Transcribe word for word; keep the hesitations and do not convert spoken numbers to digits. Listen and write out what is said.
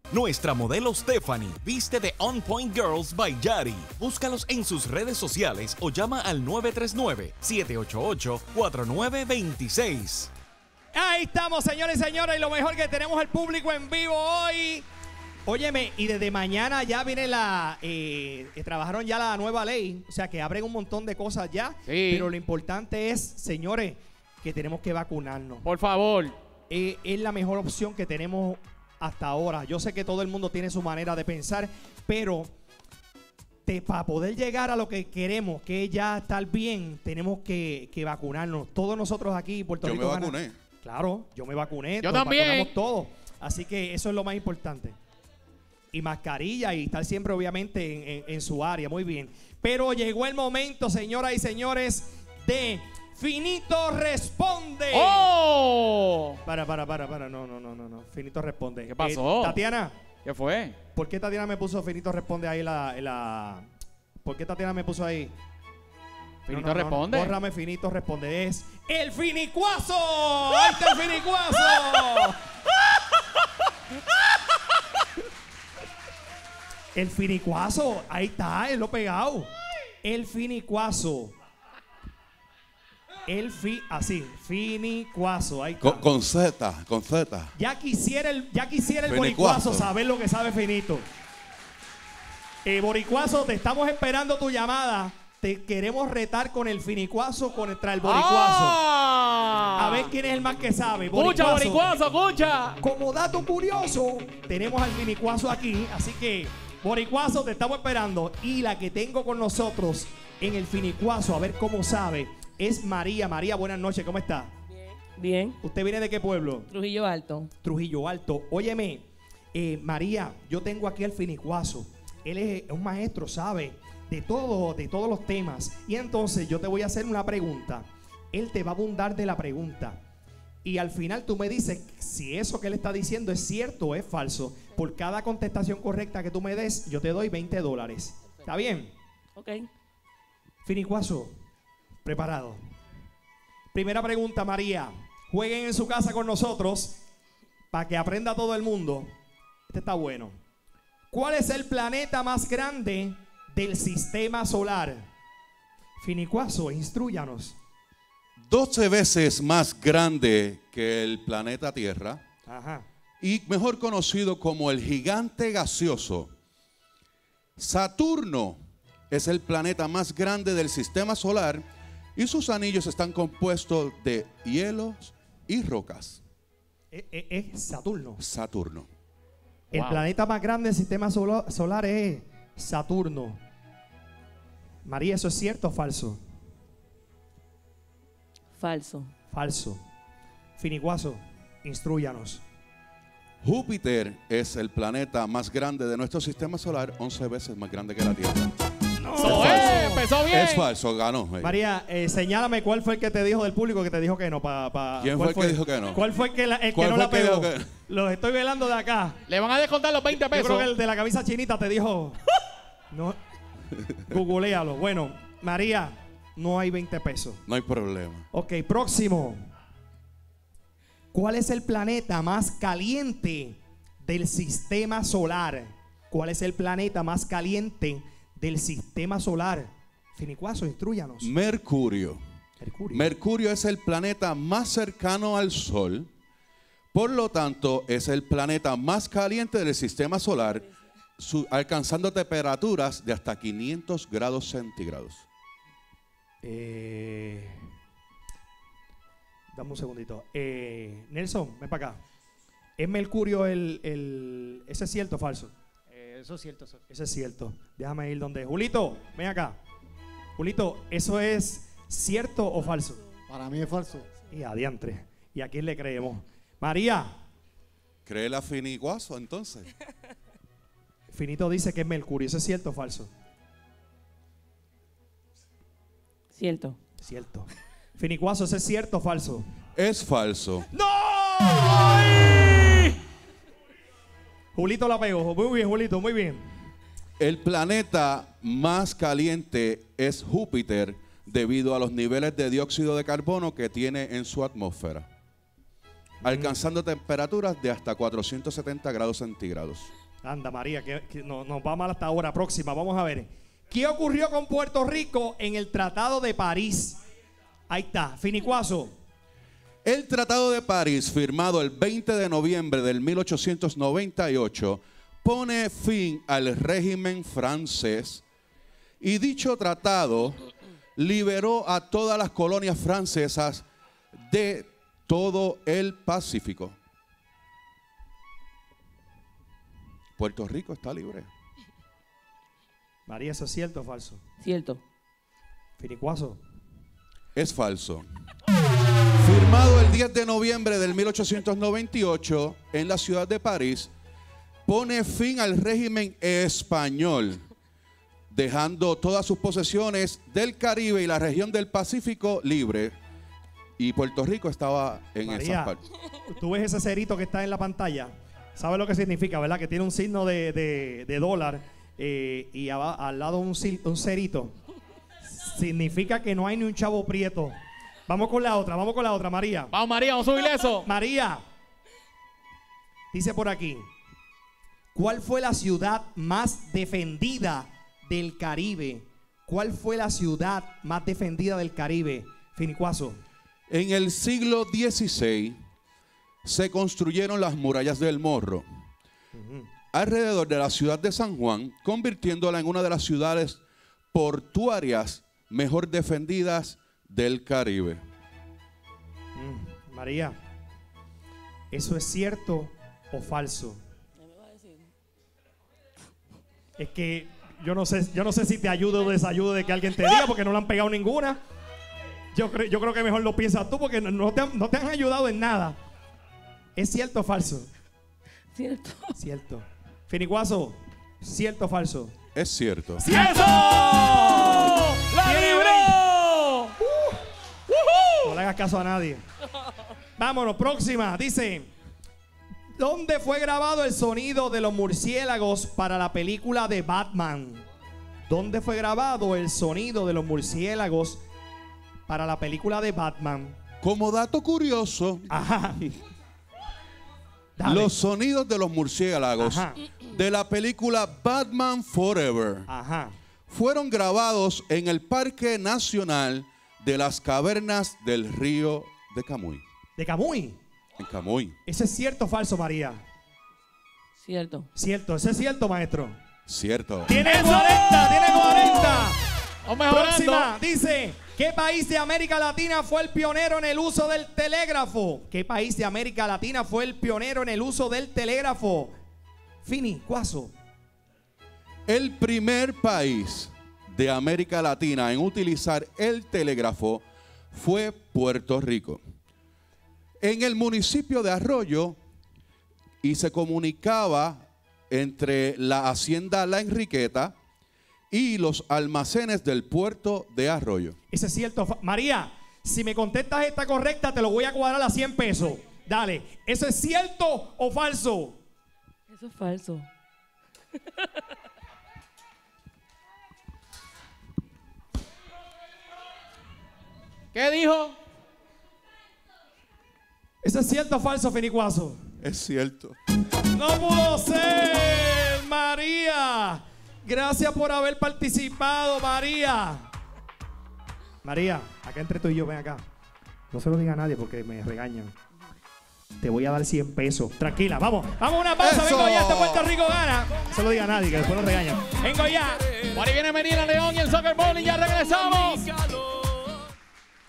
Nuestra modelo Stephanie viste de On Point Girls by Yari. Búscalos en sus redes sociales o llama al nueve tres nueve, siete ocho ocho, cuatro nueve dos seis. Ahí estamos, señores y señores, y lo mejor que tenemos el público en vivo hoy. Óyeme, y desde mañana ya viene la... Eh, trabajaron ya la nueva ley, o sea que abren un montón de cosas ya. Sí. Pero lo importante es, señores, que tenemos que vacunarnos. Por favor. Eh, es la mejor opción que tenemos hasta ahora. Yo sé que todo el mundo tiene su manera de pensar, pero para poder llegar a lo que queremos, que es ya estar bien, tenemos que, que vacunarnos. Todos nosotros aquí en Puerto yo Rico. Yo me vacuné. Ganan. Claro, yo me vacuné. Yo nos también. Vacunamos todos. Así que eso es lo más importante. Y mascarilla y estar siempre obviamente en, en, en su área. Muy bien. Pero llegó el momento, señoras y señores, de Finito Responde. ¡Oh! Para, para, para, para. No, no, no, no, no. Finito Responde. ¿Qué pasó? Eh, Tatiana. ¿Qué fue? ¿Por qué Tatiana me puso Finito Responde ahí en la, en la... ¿Por qué Tatiana me puso ahí? Finito no, no, Responde. No, bórrame Finito Responde. Es el Finicuazo. Ahí está el Finicuazo. El Finicuazo. Ahí está, él lo pegado. El Finicuazo. El fi, así, Finicuazo. Ahí está. Con, con Z, con Z. Ya quisiera el, ya quisiera el Finicuazo. Boricuazo saber lo que sabe Finito. Eh, Boricuazo, te estamos esperando tu llamada. Te queremos retar con el Finicuazo contra el Boricuazo. ¡Ah! A ver quién es el más que sabe. Escucha, Boricuazo, escucha. Como dato curioso, tenemos al Finicuazo aquí. Así que, Boricuazo, te estamos esperando. Y la que tengo con nosotros en el Finicuazo, a ver cómo sabe, es María. María, buenas noches, ¿cómo está? Bien. Bien. ¿Usted viene de qué pueblo? Trujillo Alto. Trujillo Alto. Óyeme, eh, María, yo tengo aquí al Finicuazo. Él es un maestro, sabe de todo, de todos los temas. Y entonces yo te voy a hacer una pregunta. Él te va a abundar de la pregunta. Y al final tú me dices si eso que él está diciendo es cierto o es falso. Por cada contestación correcta que tú me des, yo te doy veinte dólares. ¿Está bien? Ok. Finicuazo, preparado. Primera pregunta, María. Jueguen en su casa con nosotros para que aprenda todo el mundo. Este está bueno. ¿Cuál es el planeta más grande del sistema solar? Finicuazo, instrúyanos. doce veces más grande que el planeta Tierra. Ajá. Y mejor conocido como el gigante gaseoso. Saturno es el planeta más grande del sistema solar y sus anillos están compuestos de hielos y rocas. Es, es, es Saturno. Saturno. El Wow. planeta más grande del sistema solo- solar es Saturno. María, ¿eso es cierto o falso? Falso. Falso. Finicuazo, instrúyanos. Júpiter es el planeta más grande de nuestro sistema solar, once veces más grande que la Tierra. ¡No! ¡Eh! ¡Empezó bien! Es falso, ganó. María, eh, señálame cuál fue el que te dijo del público que te dijo que no. Pa, pa, ¿Quién ¿cuál fue el que dijo que no? ¿Cuál fue el que, la, el que ¿Cuál no fue la el que pegó? dijo que- Los estoy velando de acá. Le van a descontar los veinte Yo creo pesos. que el de la camisa chinita te dijo. No. Googlealo. Bueno, María, no hay veinte pesos. No hay problema. Ok, próximo. ¿Cuál es el planeta más caliente del sistema solar? ¿Cuál es el planeta más caliente del sistema solar? Finicuazo, instrúyanos. Mercurio. Mercurio. Mercurio es el planeta más cercano al Sol. Por lo tanto, es el planeta más caliente del sistema solar, su- alcanzando temperaturas de hasta quinientos grados centígrados. Eh, dame un segundito. Eh, Nelson, ven para acá. ¿Es Mercurio el, el... ¿Ese es cierto o falso? Eh, eso es cierto. Eso. Ese es cierto. Déjame ir donde... Julito, ven acá. Julito, ¿eso es cierto o falso? Para mí es falso. Y adiantre. ¿Y a quién le creemos? María. ¿Cree la Finicuazo entonces? Finito dice que es Mercurio. ¿Eso es cierto o falso? Cierto. Cierto. Finicuazo, ¿eso es cierto o falso? Es falso. ¡No! Julito la pegó. Muy bien, Julito, muy bien. El planeta más caliente es Júpiter debido a los niveles de dióxido de carbono que tiene en su atmósfera. alcanzando temperaturas de hasta cuatrocientos setenta grados centígrados. Anda, María, que, que no, nos va mal hasta ahora próxima. Vamos a ver. ¿Qué ocurrió con Puerto Rico en el Tratado de París? Ahí está, Finicuazo. El Tratado de París, firmado el veinte de noviembre del mil ochocientos noventa y ocho, pone fin al régimen francés y dicho tratado liberó a todas las colonias francesas de todo el Pacífico. Puerto Rico está libre. María, ¿eso es cierto o falso? Cierto. Finicuazo. Es falso. Firmado el diez de noviembre del mil ochocientos noventa y ocho en la ciudad de París, pone fin al régimen español, dejando todas sus posesiones del Caribe y la región del Pacífico libre. Y Puerto Rico estaba en María, esa parte. tú ves ese cerito que está en la pantalla. ¿Sabes lo que significa, verdad? Que tiene un signo de, de, de dólar eh, y a, al lado un, un cerito. Significa que no hay ni un chavo prieto. Vamos con la otra, vamos con la otra, María. Vamos, María, vamos a subirle eso. María, dice por aquí, ¿cuál fue la ciudad más defendida del Caribe? ¿Cuál fue la ciudad más defendida del Caribe? Finicuazo. En el siglo dieciséis se construyeron las murallas del Morro alrededor de la ciudad de San Juan, convirtiéndola en una de las ciudades portuarias mejor defendidas del Caribe. Mm, María, ¿eso es cierto o falso? Es que yo no sé, yo no sé si te ayudo o desayudo de que alguien te diga, porque no le han pegado ninguna. Yo, cre yo creo que mejor lo piensas tú, porque no, no, te han, no te han ayudado en nada. ¿Es cierto o falso? Cierto. Cierto. Finicuazo, ¿cierto o falso? Es cierto. ¡Eso! ¡La libró! No le hagas caso a nadie. Vámonos, próxima. Dice, ¿dónde fue grabado el sonido de los murciélagos para la película de Batman? ¿Dónde fue grabado el sonido de los murciélagos para la película de Batman? Como dato curioso, Ajá. Dale. los sonidos de los murciélagos Ajá. de la película Batman Forever Ajá. fueron grabados en el Parque Nacional de las Cavernas del Río de Camuy. ¿De Camuy? En Camuy. ¿Ese es cierto o falso, María? Cierto. Cierto, ese es cierto, maestro. Cierto. Tiene cuarenta, tiene cuarenta. Vamos mejorando. Próxima, dice, ¿qué país de América Latina fue el pionero en el uso del telégrafo? ¿Qué país de América Latina fue el pionero en el uso del telégrafo? Fini, Cuazo. El primer país de América Latina en utilizar el telégrafo fue Puerto Rico. En el municipio de Arroyo, y se comunicaba entre la hacienda La Enriqueta y los almacenes del puerto de Arroyo. Ese es cierto. María, si me contestas esta correcta, te lo voy a cuadrar a cien pesos. Dale, ¿eso es cierto o falso? Eso es falso. ¿Qué dijo? ¿Eso es cierto o falso, Finicuazo? Es cierto. No pudo ser, María. Gracias por haber participado, María. María, acá entre tú y yo, ven acá. No se lo diga a nadie porque me regañan. Te voy a dar cien pesos. Tranquila, vamos. Vamos a una pausa. ¡Eso! Vengo ya, este Puerto Rico gana. No se lo diga a nadie, que después nos regañan. Vengo ya. Por ahí viene Medina León y el Soccer Bowling. Ya regresamos.